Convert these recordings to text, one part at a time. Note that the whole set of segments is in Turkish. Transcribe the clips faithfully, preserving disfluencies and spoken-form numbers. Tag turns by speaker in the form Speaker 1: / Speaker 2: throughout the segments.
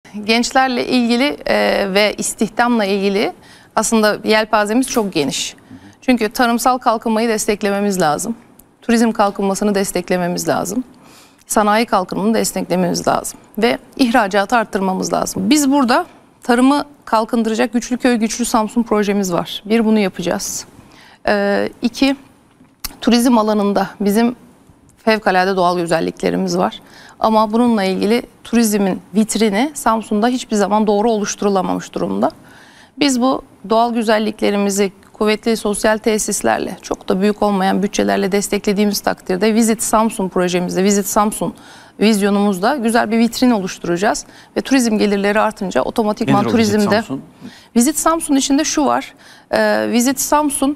Speaker 1: gençlerle ilgili e, ve istihdamla ilgili aslında yelpazemiz çok geniş. Çünkü tarımsal kalkınmayı desteklememiz lazım. Turizm kalkınmasını desteklememiz lazım. Sanayi kalkınımını desteklememiz lazım. Ve ihracatı arttırmamız lazım. Biz burada tarımı kalkındıracak Güçlü Köy Güçlü Samsun projemiz var. Bir, bunu yapacağız. Ee, iki, turizm alanında bizim fevkalade doğal güzelliklerimiz var. Ama bununla ilgili turizmin vitrini Samsun'da hiçbir zaman doğru oluşturulamamış durumda. Biz bu doğal güzelliklerimizi kuvvetli sosyal tesislerle, çok da büyük olmayan bütçelerle desteklediğimiz takdirde Visit Samsun projemizde, Visit Samsun vizyonumuzda güzel bir vitrin oluşturacağız. Ve turizm gelirleri artınca otomatikman
Speaker 2: Nedir
Speaker 1: turizmde...
Speaker 2: Visit Samsun?
Speaker 1: Visit Samsun içinde şu var, e, Visit Samsun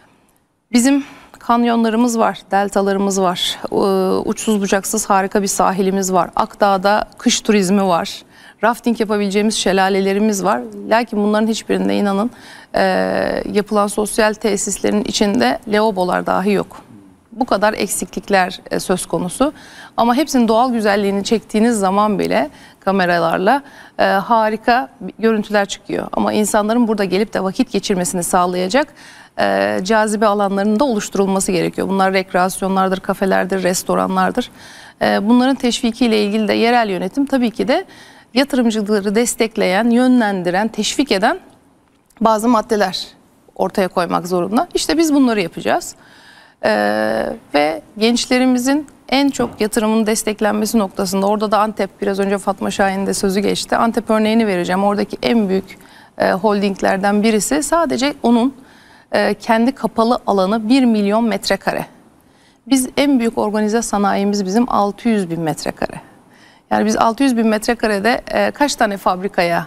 Speaker 1: bizim kanyonlarımız var, deltalarımız var, e, uçsuz bucaksız harika bir sahilimiz var, Akdağ'da kış turizmi var. Rafting yapabileceğimiz şelalelerimiz var. Lakin bunların hiçbirinde inanın e, yapılan sosyal tesislerin içinde lavabolar dahi yok. Bu kadar eksiklikler e, söz konusu. Ama hepsinin doğal güzelliğini çektiğiniz zaman bile kameralarla e, harika görüntüler çıkıyor. Ama insanların burada gelip de vakit geçirmesini sağlayacak e, cazibe alanlarının da oluşturulması gerekiyor. Bunlar rekreasyonlardır, kafelerdir, restoranlardır. E, bunların teşvikiyle ilgili de yerel yönetim tabii ki de yatırımcıları destekleyen, yönlendiren, teşvik eden bazı maddeler ortaya koymak zorunda. İşte biz bunları yapacağız. Ee, ve gençlerimizin en çok yatırımın desteklenmesi noktasında, orada da Antep, biraz önce Fatma Şahin'in de sözü geçti. Antep örneğini vereceğim. Oradaki en büyük e, holdinglerden birisi, sadece onun e, kendi kapalı alanı bir milyon metrekare. Biz en büyük organize sanayimiz bizim altı yüz bin metrekare. Yani biz altı yüz bin metrekarede e, kaç tane fabrikaya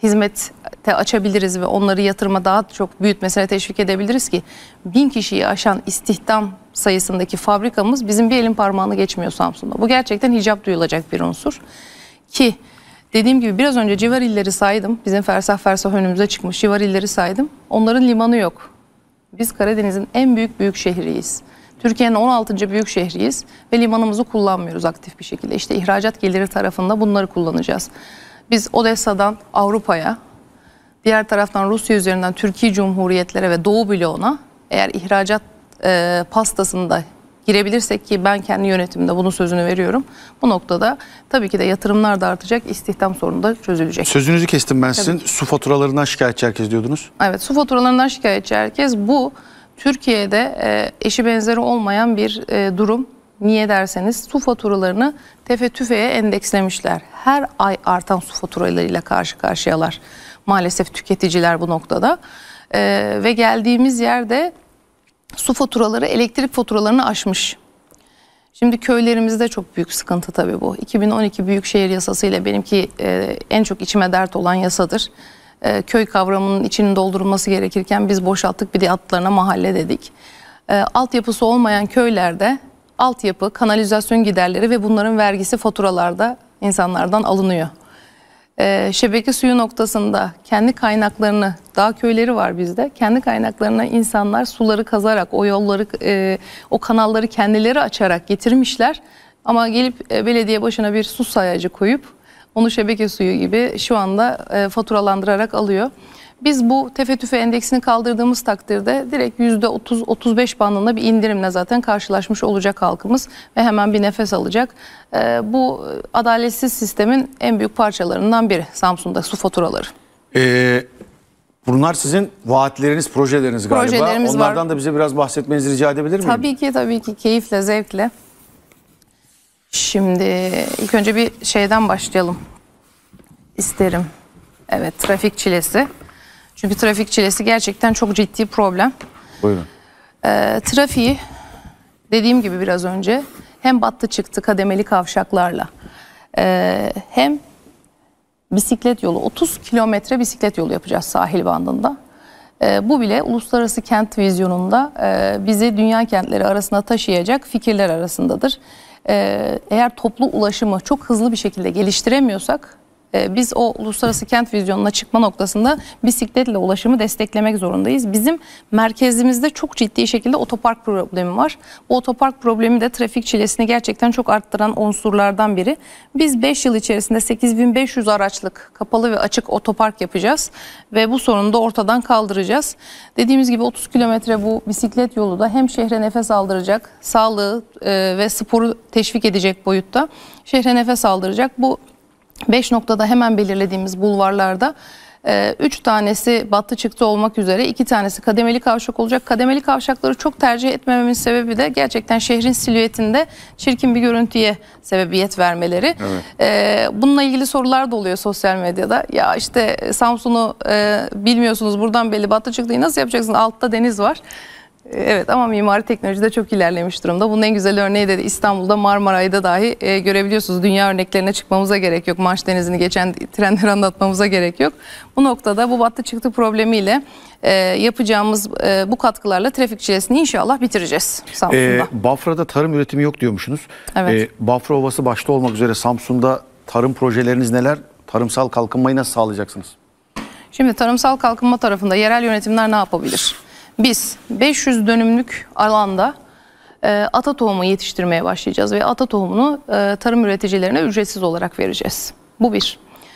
Speaker 1: hizmete açabiliriz ve onları yatırıma daha çok büyütmesine teşvik edebiliriz ki bin kişiyi aşan istihdam sayısındaki fabrikamız bizim bir elin parmağını geçmiyor Samsun'da. Bu gerçekten hicap duyulacak bir unsur. Ki dediğim gibi biraz önce civar illeri saydım. Bizim fersah fersah önümüze çıkmış civar illeri saydım. Onların limanı yok. Biz Karadeniz'in en büyük büyük şehriyiz. Türkiye'nin on altıncı büyük şehriyiz ve limanımızı kullanmıyoruz aktif bir şekilde. İşte ihracat geliri tarafında bunları kullanacağız. Biz Odessa'dan Avrupa'ya, diğer taraftan Rusya üzerinden Türkiye Cumhuriyetlere ve Doğu bloğuna eğer ihracat e, pastasında girebilirsek, ki ben kendi yönetimde bunun sözünü veriyorum. Bu noktada tabii ki de yatırımlar da artacak, istihdam sorunu da çözülecek.
Speaker 2: Sözünüzü kestim ben sizin.
Speaker 1: Tabii.
Speaker 2: Su faturalarından şikayetçi herkes diyordunuz.
Speaker 1: Evet, su faturalarından şikayetçi herkes. Bu Türkiye'de e, eşi benzeri olmayan bir e, durum. Niye derseniz su faturalarını tefe tüfeğe endekslemişler. Her ay artan su faturalarıyla karşı karşıyalar maalesef tüketiciler bu noktada. Ee, ve geldiğimiz yerde su faturaları elektrik faturalarını aşmış. Şimdi köylerimizde çok büyük sıkıntı tabii bu. iki bin on iki Büyükşehir Yasası ile benimki e, en çok içime dert olan yasadır. E, köy kavramının içinin doldurulması gerekirken biz boşalttık, bir de altlarına mahalle dedik. E, altyapısı olmayan köylerde altyapı, kanalizasyon giderleri ve bunların vergisi faturalarda insanlardan alınıyor. Ee, şebeke suyu noktasında kendi kaynaklarını, dağ köyleri var bizde, kendi kaynaklarına insanlar suları kazarak, o yolları, e, o kanalları kendileri açarak getirmişler. Ama gelip e, belediye başına bir su sayacı koyup onu şebeke suyu gibi şu anda e, faturalandırarak alıyor. Biz bu tefe tüfe endeksini kaldırdığımız takdirde direkt yüzde otuz otuz beş bandında bir indirimle zaten karşılaşmış olacak halkımız ve hemen bir nefes alacak. Ee, bu adaletsiz sistemin en büyük parçalarından biri Samsun'da su faturaları.
Speaker 2: Ee, bunlar sizin vaatleriniz, projeleriniz galiba.
Speaker 1: Projelerimiz
Speaker 2: Onlardan
Speaker 1: var.
Speaker 2: da bize biraz bahsetmenizi rica edebilir miyim?
Speaker 1: Tabii ki, tabii ki, keyifle, zevkle. Şimdi ilk önce bir şeyden başlayalım isterim. Evet, trafik çilesi. Çünkü trafik çilesi gerçekten çok ciddi problem.
Speaker 2: Buyurun.
Speaker 1: E, trafiği dediğim gibi biraz önce hem battı çıktı kademeli kavşaklarla e, hem bisiklet yolu, otuz kilometre bisiklet yolu yapacağız sahil bandında. E, bu bile uluslararası kent vizyonunda e, bizi dünya kentleri arasına taşıyacak fikirler arasındadır. E, eğer toplu ulaşımı çok hızlı bir şekilde geliştiremiyorsak e, biz o uluslararası kent vizyonuna çıkma noktasında bisikletle ulaşımı desteklemek zorundayız. Bizim merkezimizde çok ciddi şekilde otopark problemi var. Bu otopark problemi de trafik çilesini gerçekten çok arttıran unsurlardan biri. Biz beş yıl içerisinde sekiz bin beş yüz araçlık kapalı ve açık otopark yapacağız ve bu sorunu da ortadan kaldıracağız. Dediğimiz gibi otuz kilometre bu bisiklet yolu da hem şehre nefes aldıracak, sağlığı e, ve sporu teşvik edecek boyutta şehre nefes aldıracak. Bu beş noktada hemen belirlediğimiz bulvarlarda üç tanesi battı çıktı olmak üzere iki tanesi kademeli kavşak olacak. Kademeli kavşakları çok tercih etmememin sebebi de gerçekten şehrin silüetinde çirkin bir görüntüye sebebiyet vermeleri. Evet. Bununla ilgili sorular da oluyor sosyal medyada. Ya işte Samsun'u bilmiyorsunuz, buradan belli battı çıktıyı nasıl yapacaksınız? Altta deniz var. Evet, ama mimari teknolojide çok ilerlemiş durumda. Bunun en güzel örneği de İstanbul'da Marmaray'da dahi e, görebiliyorsunuz. Dünya örneklerine çıkmamıza gerek yok. Manş Denizi'ni geçen trenleri anlatmamıza gerek yok. Bu noktada bu battı çıktı problemiyle e, yapacağımız e, bu katkılarla trafik çilesini inşallah bitireceğiz Samsun'da.
Speaker 2: E, Bafra'da tarım üretimi yok diyormuşsunuz.
Speaker 1: Evet.
Speaker 2: E, Bafra Ovası başta olmak üzere Samsun'da tarım projeleriniz neler? Tarımsal kalkınmayı nasıl sağlayacaksınız? Şimdi
Speaker 1: tarımsal kalkınma tarafında yerel yönetimler ne yapabilir? Biz beş yüz dönümlük alanda e, ata tohumu yetiştirmeye başlayacağız ve ata tohumunu e, tarım üreticilerine ücretsiz olarak vereceğiz. Bu bir.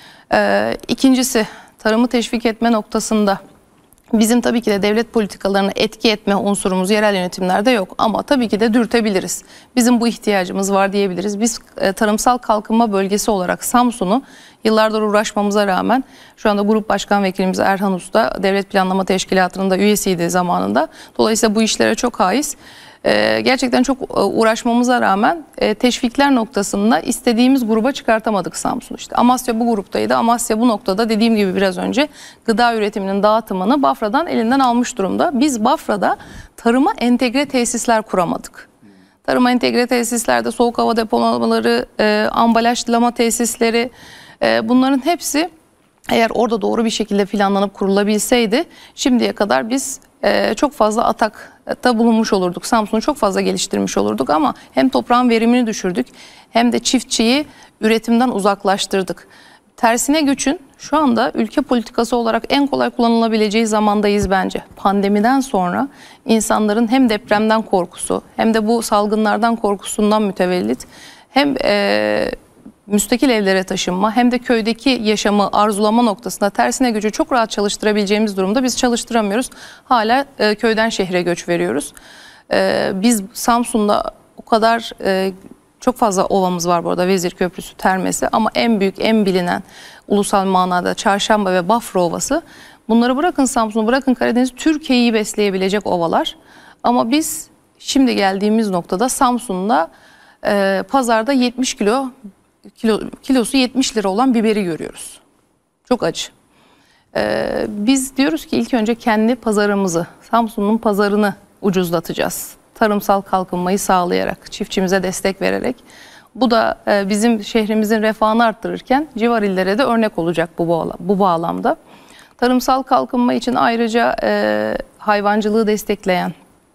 Speaker 1: E, ikincisi, tarımı teşvik etme noktasında bizim tabii ki de devlet politikalarını etki etme unsurumuz yerel yönetimlerde yok, ama tabii ki de dürtebiliriz. Bizim bu ihtiyacımız var diyebiliriz. Biz e, tarımsal kalkınma bölgesi olarak Samsun'u yıllardır uğraşmamıza rağmen, şu anda Grup Başkan Vekilimiz Erhan Usta Devlet Planlama Teşkilatı'nın da üyesiydi zamanında. Dolayısıyla bu işlere çok haiz. Ee, gerçekten çok uğraşmamıza rağmen e, teşvikler noktasında istediğimiz gruba çıkartamadık Samsun. İşte Amasya bu gruptaydı. Amasya bu noktada dediğim gibi biraz önce gıda üretiminin dağıtımını Bafra'dan elinden almış durumda. Biz Bafra'da tarıma entegre tesisler kuramadık. Tarıma entegre tesislerde soğuk hava depolamaları, e, ambalajlama tesisleri, e, bunların hepsi eğer orada doğru bir şekilde planlanıp kurulabilseydi şimdiye kadar biz e, çok fazla atakta bulunmuş olurduk. Samsun'u çok fazla geliştirmiş olurduk, ama hem toprağın verimini düşürdük hem de çiftçiyi üretimden uzaklaştırdık. Tersine göçün şu anda ülke politikası olarak en kolay kullanılabileceği zamandayız bence. Pandemiden sonra insanların hem depremden korkusu hem de bu salgınlardan korkusundan mütevellit hem e, müstakil evlere taşınma hem de köydeki yaşamı arzulama noktasında tersine göçü çok rahat çalıştırabileceğimiz durumda biz çalıştıramıyoruz. Hala e, köyden şehre göç veriyoruz. E, biz Samsun'da o kadar e, çok fazla ovamız var bu arada, Vezir Köprüsü, Termesi, ama en büyük, en bilinen ulusal manada Çarşamba ve Bafra Ovası. Bunları bırakın Samsun'u, bırakın Karadeniz, Türkiye'yi besleyebilecek ovalar. Ama biz şimdi geldiğimiz noktada Samsun'da e, pazarda yetmiş kilo Kilo, kilosu yetmiş lira olan biberi görüyoruz. Çok acı. Ee, biz diyoruz ki ilk önce kendi pazarımızı, Samsun'un pazarını ucuzlatacağız. Tarımsal kalkınmayı sağlayarak, çiftçimize destek vererek. Bu da e, bizim şehrimizin refahını arttırırken civar illere de örnek olacak bu, bağlam, bu bağlamda. Tarımsal kalkınma için ayrıca e, hayvancılığı destekleyen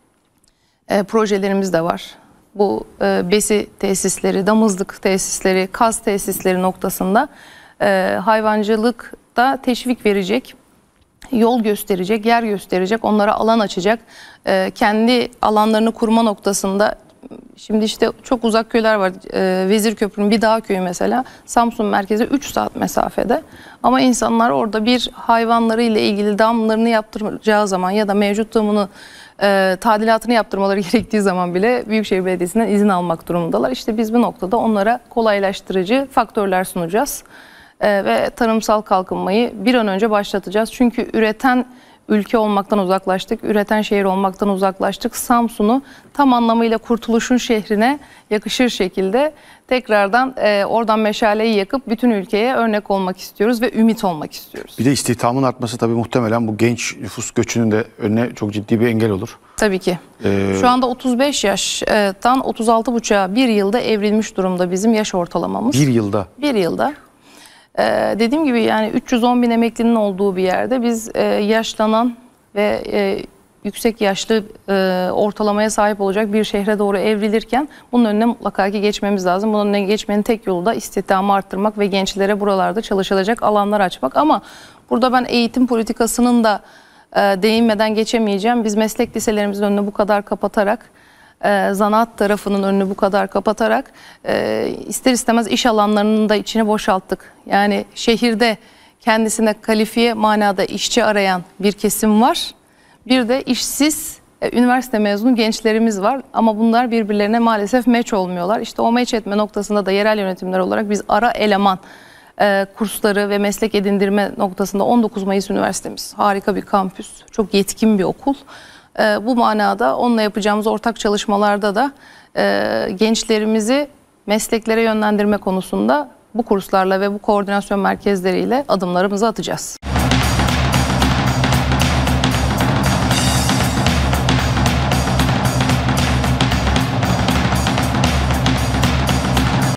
Speaker 1: e, projelerimiz de var. Bu e, besi tesisleri, damızlık tesisleri, kaz tesisleri noktasında e, hayvancılıkta teşvik verecek, yol gösterecek, yer gösterecek, onlara alan açacak. E, kendi alanlarını kurma noktasında, şimdi işte çok uzak köyler var. E, Vezir Köprü'nün bir dağ köyü mesela Samsun merkeze üç saat mesafede. Ama insanlar orada bir hayvanları ile ilgili damlarını yaptıracağı zaman ya da mevcut damını E, tadilatını yaptırmaları gerektiği zaman bile Büyükşehir Belediyesi'nden izin almak durumundalar. İşte biz bu noktada onlara kolaylaştırıcı faktörler sunacağız e, ve tarımsal kalkınmayı bir an önce başlatacağız. Çünkü üreten ülke olmaktan uzaklaştık, üreten şehir olmaktan uzaklaştık. Samsun'u tam anlamıyla kurtuluşun şehrine yakışır şekilde tekrardan e, oradan meşaleyi yakıp bütün ülkeye örnek olmak istiyoruz ve ümit olmak istiyoruz.
Speaker 2: Bir de istihdamın artması tabii muhtemelen bu genç nüfus göçünün de önüne çok ciddi bir engel olur.
Speaker 1: Tabii ki. Ee... Şu anda otuz beş yaştan otuz altı buçuğa bir yılda evrilmiş durumda bizim yaş ortalamamız.
Speaker 2: Bir yılda? Bir
Speaker 1: yılda. Ee, dediğim gibi yani üç yüz on bin emeklinin olduğu bir yerde biz e, yaşlanan ve e, yüksek yaşlı e, ortalamaya sahip olacak bir şehre doğru evrilirken bunun önüne mutlaka ki geçmemiz lazım. Bunun önüne geçmenin tek yolu da istihdamı arttırmak ve gençlere buralarda çalışılacak alanlar açmak. Ama burada ben eğitim politikasının da e, değinmeden geçemeyeceğim. Biz meslek liselerimizin önünü bu kadar kapatarak, e, zanaat tarafının önünü bu kadar kapatarak e, ister istemez iş alanlarının da içini boşalttık. Yani şehirde kendisine kalifiye manada işçi arayan bir kesim var. Bir de işsiz e, üniversite mezunu gençlerimiz var ama bunlar birbirlerine maalesef meç olmuyorlar. İşte o meç etme noktasında da yerel yönetimler olarak biz ara eleman e, kursları ve meslek edindirme noktasında on dokuz Mayıs Üniversitemiz harika bir kampüs, çok yetkin bir okul. E, bu manada onunla yapacağımız ortak çalışmalarda da e, gençlerimizi mesleklere yönlendirme konusunda bu kurslarla ve bu koordinasyon merkezleriyle adımlarımızı atacağız.